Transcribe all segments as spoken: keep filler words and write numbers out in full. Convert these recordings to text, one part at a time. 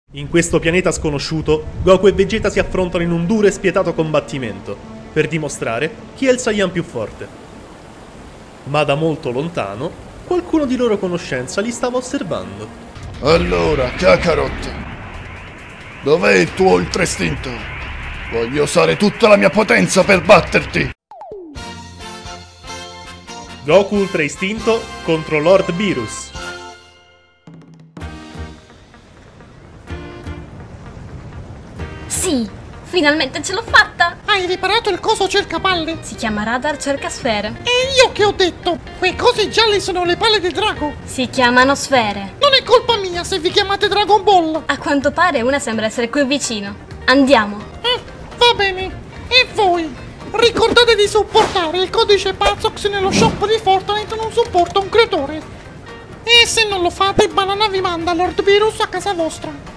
In questo pianeta sconosciuto, Goku e Vegeta si affrontano in un duro e spietato combattimento, per dimostrare chi è il Saiyan più forte. Ma da molto lontano, qualcuno di loro conoscenza li stava osservando. Allora, Kakarot, dov'è il tuo ultra istinto? Voglio usare tutta la mia potenza per batterti! Goku Ultra Istinto contro Lord Beerus. Sì, finalmente ce l'ho fatta! Hai riparato il coso cercapalle? Si chiama radar cercasfere. E io che ho detto? Quei cosi gialli sono le palle del drago. Si chiamano sfere. Non è colpa mia se vi chiamate Dragon Ball. A quanto pare una sembra essere qui vicino. Andiamo. Eh, va bene. E voi? Ricordate di supportare il codice Pazox nello shop di Fortnite, non supporta un creatore. E se non lo fate, Banana vi manda Lord Beerus a casa vostra.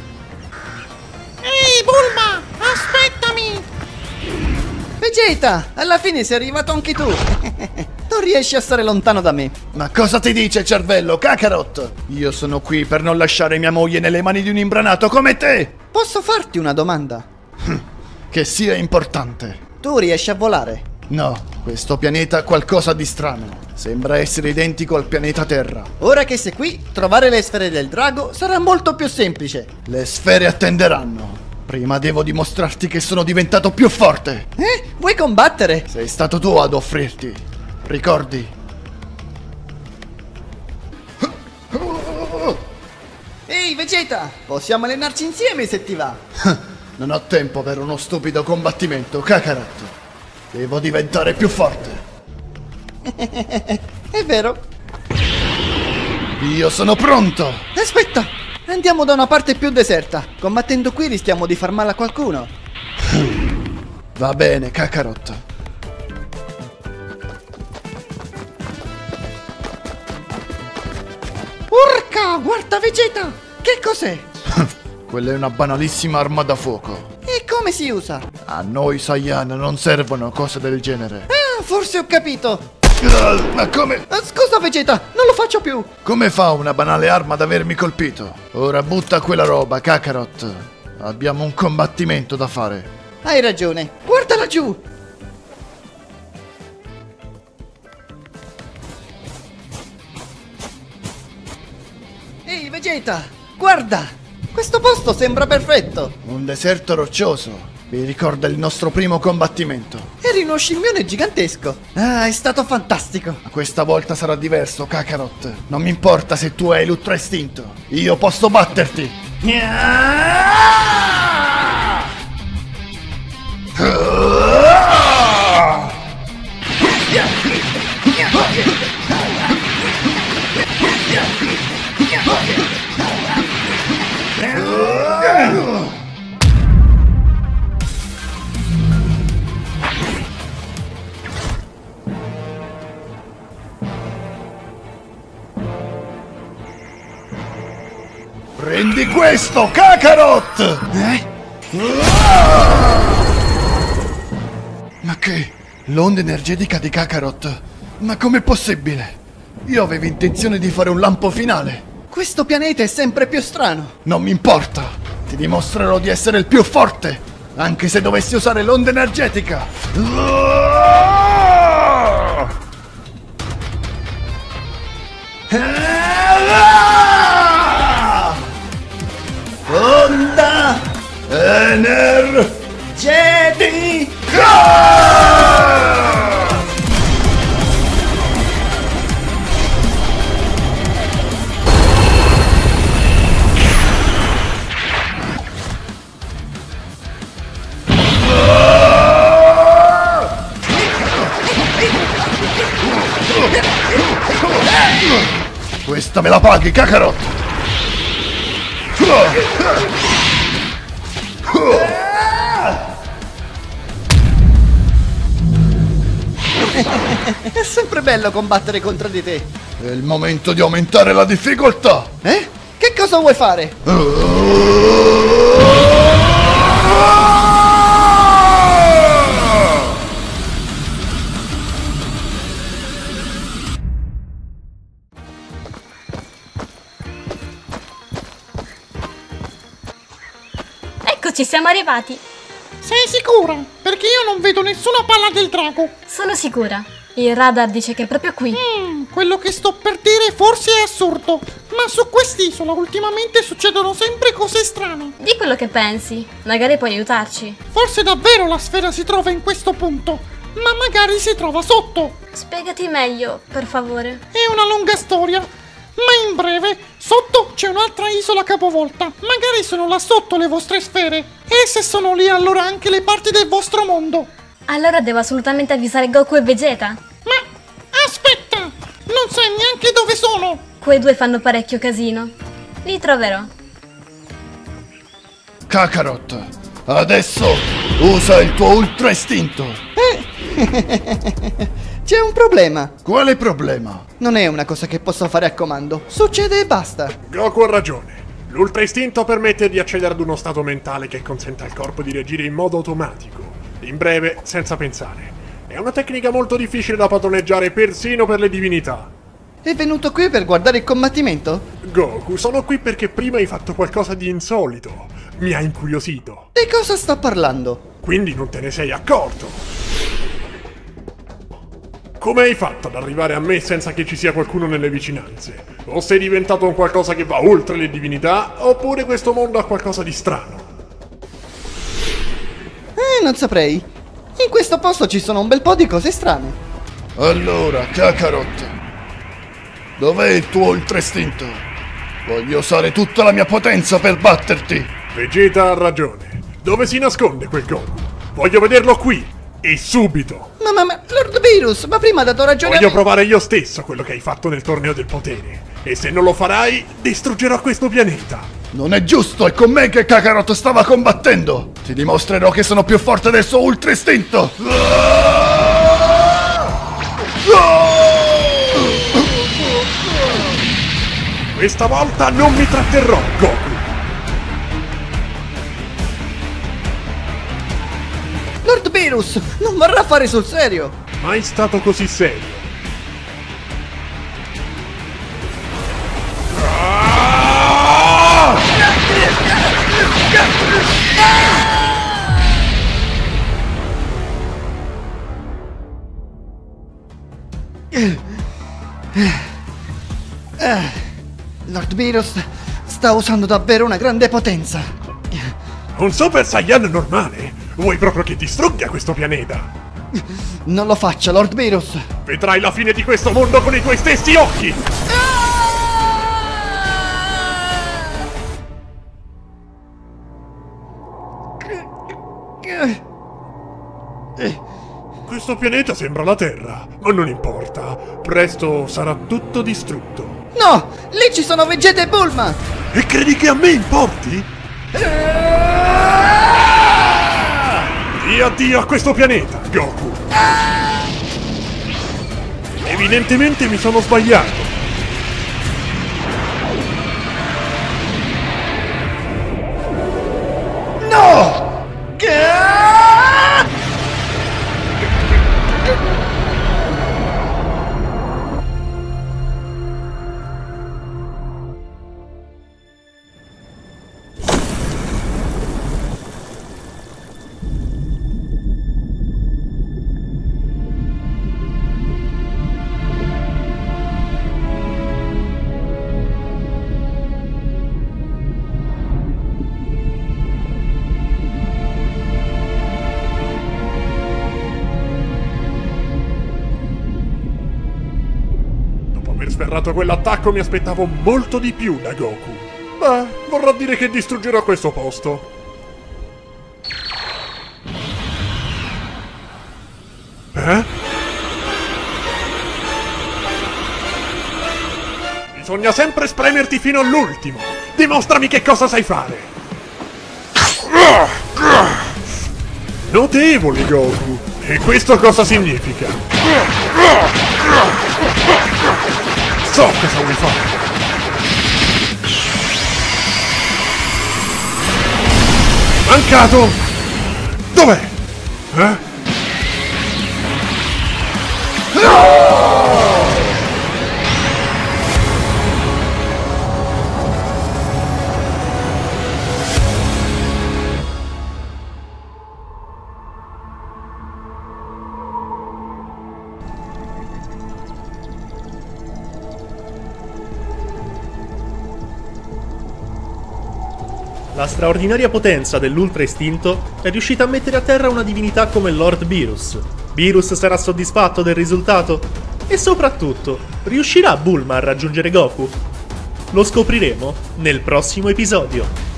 Ehi, Bulma! Aspettami! Vegeta, alla fine sei arrivato anche tu. Non riesci a stare lontano da me. Ma cosa ti dice, cervello, Kakarot? Io sono qui per non lasciare mia moglie nelle mani di un imbranato come te. Posso farti una domanda? Che sia importante. Tu riesci a volare? No, questo pianeta ha qualcosa di strano. Sembra essere identico al pianeta Terra. Ora che sei qui, trovare le sfere del drago sarà molto più semplice. Le sfere attenderanno. Prima devo dimostrarti che sono diventato più forte. Eh? Vuoi combattere? Sei stato tu ad offrirti. Ricordi? Ehi, Vegeta! Possiamo allenarci insieme se ti va. Non ho tempo per uno stupido combattimento, Kakarot. Devo diventare più forte. È vero. Io sono pronto. Aspetta, andiamo da una parte più deserta. Combattendo qui rischiamo di far male a qualcuno. Va bene, Kakarot. Urca, guarda Vegeta! Che cos'è? Quella è una banalissima arma da fuoco. E come si usa? A noi Saiyan non servono cose del genere. Ah, forse ho capito. Uh, ma come... Ah, scusa Vegeta, non lo faccio più. Come fa una banale arma ad avermi colpito? Ora butta quella roba, Kakarot. Abbiamo un combattimento da fare. Hai ragione. Guarda laggiù. Ehi Vegeta, guarda. Questo posto sembra perfetto. Un deserto roccioso. Vi ricorda il nostro primo combattimento. Eri uno scimmione gigantesco. Ah, è stato fantastico. Ma questa volta sarà diverso, Kakarot. Non mi importa se tu hai l'ultra istinto. Io posso batterti. Prendi questo, Kakarot! Eh? Ma che? L'onda energetica di Kakarot? Ma com'è possibile? Io avevo intenzione di fare un lampo finale. Questo pianeta è sempre più strano. Non mi importa. Ti dimostrerò di essere il più forte, anche se dovessi usare l'onda energetica. Onda energetica! Questa me la paghi, Kakarot! È sempre bello combattere contro di te. È il momento di aumentare la difficoltà! Eh? Che cosa vuoi fare? ci siamo arrivati. Sei sicura? Perché io non vedo nessuna palla del drago. Sono sicura. Il radar dice che è proprio qui. Mm, quello che sto per dire forse è assurdo, ma su quest'isola ultimamente succedono sempre cose strane. Di quello che pensi. Magari puoi aiutarci. Forse davvero la sfera si trova in questo punto, ma magari si trova sotto. Spiegati meglio, per favore. È una lunga storia, ma in breve, sotto c'è un'altra isola capovolta. Magari sono là sotto le vostre sfere. E se sono lì, allora anche le parti del vostro mondo. Allora devo assolutamente avvisare Goku e Vegeta. Ma aspetta! Non sai neanche dove sono! Quei due fanno parecchio casino. Li troverò. Kakarot, adesso usa il tuo ultra istinto. C'è un problema. Quale problema? Non è una cosa che posso fare a comando. Succede e basta. Goku ha ragione. L'ultra istinto permette di accedere ad uno stato mentale che consente al corpo di reagire in modo automatico. In breve, senza pensare. È una tecnica molto difficile da padroneggiare persino per le divinità. È venuto qui per guardare il combattimento? Goku, sono qui perché prima hai fatto qualcosa di insolito. Mi ha incuriosito. Di cosa sta parlando? Quindi non te ne sei accorto. Come hai fatto ad arrivare a me senza che ci sia qualcuno nelle vicinanze? O sei diventato un qualcosa che va oltre le divinità, oppure questo mondo ha qualcosa di strano? Eh, non saprei. In questo posto ci sono un bel po' di cose strane. Allora, Kakarot, dov'è il tuo ultra istinto? Voglio usare tutta la mia potenza per batterti. Vegeta ha ragione. Dove si nasconde quel Goku? Voglio vederlo qui, e subito. Ma, ma, ma, Lord Virus, ma prima ha dato ragione Voglio a me. provare io stesso quello che hai fatto nel torneo del potere. E se non lo farai, distruggerò questo pianeta. Non è giusto, è con me che Kakarot stava combattendo. Ti dimostrerò che sono più forte del suo ultra istinto. Questa volta non mi tratterrò, Goku. Lord Virus, non vorrà fare sul serio. Mai stato così serio. Lord Virus sta usando davvero una grande potenza. Un Super Saiyan normale? Vuoi proprio che distrugga questo pianeta? Non lo faccia, Lord Virus. Vedrai la fine di questo mondo con i tuoi stessi occhi! Questo pianeta sembra la Terra, ma non importa. Presto sarà tutto distrutto. No! Lì ci sono Vegeta e Bulma! E credi che a me importi? Di addio a questo pianeta, Goku! Evidentemente mi sono sbagliato. No! Sferrato quell'attacco mi aspettavo molto di più da Goku. Beh, vorrà dire che distruggerò questo posto. Eh? Bisogna sempre spremerti fino all'ultimo. Dimostrami che cosa sai fare. Notevole, Goku. E questo cosa significa? So cosa vuoi fare. Mancato! Dov'è? Eh? La straordinaria potenza dell'Ultra Istinto è riuscita a mettere a terra una divinità come Lord Beerus. Beerus sarà soddisfatto del risultato? E soprattutto, riuscirà Bulma a raggiungere Goku? Lo scopriremo nel prossimo episodio.